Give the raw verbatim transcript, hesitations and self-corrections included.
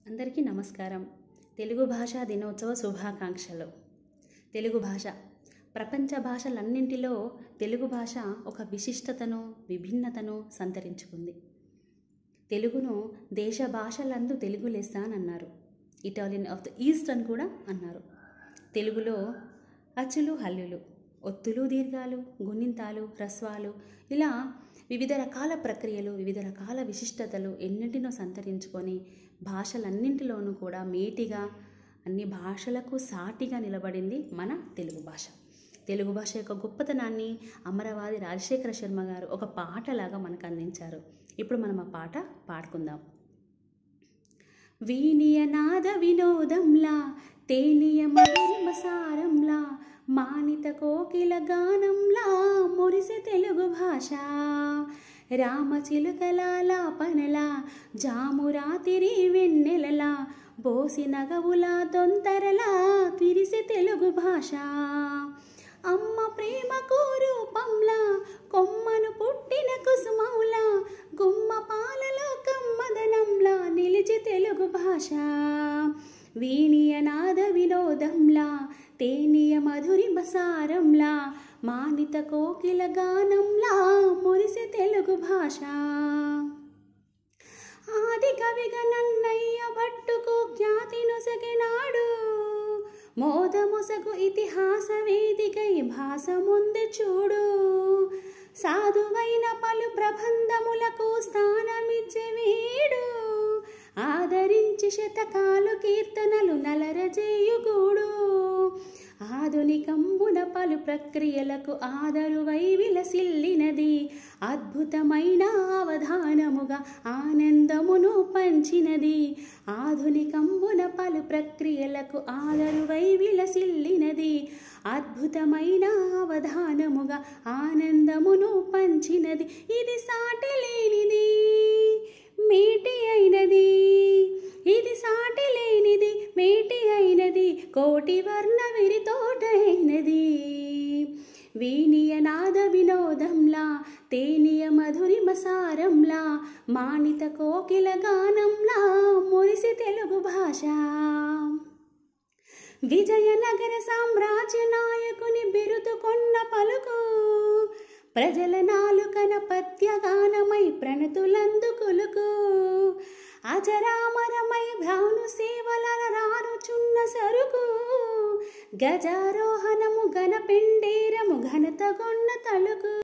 అందరికీ నమస్కారం. తెలుగు భాషా దినోత్సవ శుభాకాంక్షలు. తెలుగు భాష ప్రపంచ భాషలన్నింటిలో తెలుగు భాష ఒక విశిష్టతను, విభిన్నతను సంతరించుకుంది. తెలుగును దేశ భాషలందు తెలుగు లెస్స అని అన్నారు. ఇటాలియన్ ఆఫ్ ద ఈస్ట్ అని కూడా అన్నారు. తెలుగులో అచ్చులు, హల్లులు, ఒత్తులు, దీర్ఘాలు, గుణింతాలు, హ్రస్వాలు ఇలా వివిధ రకాల ప్రక్రియలు, వివిధ రకాల విశిష్టతలు ఎన్నింటినో సంతరించుకొని భాషలన్నింటిలోనూ కూడా మేటిగా అన్ని భాషలకు సాటిగా నిలబడింది మన తెలుగు భాష. తెలుగు భాష యొక్క గొప్పతనాన్ని అమరవాది రాజశేఖర శర్మ గారు ఒక పాటలాగా మనకు అందించారు. ఇప్పుడు మనం ఆ పాట పాడుకుందాం. వీనియనాద వినోదంలా తేనియ మధురమసారంలా మానిత కోకిల గానంలా మురిసె తెలుగు భాష రామచిలుకలాలాపనలా జామురాతిరి వెన్నెలలా బోసి నగవులా తొంతరలా తిరిసె తెలుగు భాష అమ్మ ప్రేమకు రూపంలా కొమ్మను పుట్టిన కుసుమౌలా గుమ్మ పాలలో కమ్మదనంలా నిలిచి తెలుగు భాష వీణియనాద వినోదంలా తేనియ మధురిమసారంలా మానిత కోకిల గానంలా మురిసె తెలుగు భాష ఆది కవిగా నన్నయ్య భట్టుకు ఖ్యాతి నొసగినాడు మోదమొసగు ఇతిహాస వేదికై భాష ముందు చూడు సాధువైన పలు ప్రబంధములకు స్థానమిచ్చే వీడు ఆదరించి శతకాలు కీర్తనలు నలరజేయుగూడు ఆధునికంబున పలు ప్రక్రియలకు ఆదరువై విలసిల్లినది అద్భుతమైన అవధానముగా ఆనందమును పంచినది ఆధునికంబున పలు ప్రక్రియలకు ఆదరువై విలసిల్లినది అద్భుతమైన అవధానముగా ఆనందమును పంచినది ఇది సాటి లేనిది మేటి అయినది ఇది సాటి లేనిది మేటి అయినది కోటి వర్ణ విరితోటైనది వీణియనాద వినోదంలా తేనియ మధురిమసారంలా మానిత కోకిల గానంలా మురిసి తెలుగు భాష విజయనగర సామ్రాజ్య నాయకుని బిరుదుకొన్న పలుకు ప్రజల నాలుకన పద్యగానమై ప్రణతులందుకులుకు అజరామరమై భాను సేవల రానుచున్న సరుకు గజారోహణము ఘన పెండేరము ఘనతగొన్న తలుకు